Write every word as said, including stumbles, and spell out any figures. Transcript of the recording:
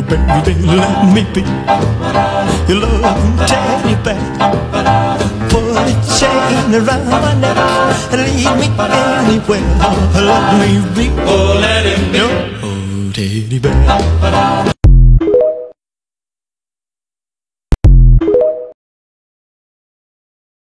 baby, let me be your loving teddy bear. Put a chain around my neck and lead me anywhere. Let me be, Oh, let him be your oh, teddy bear.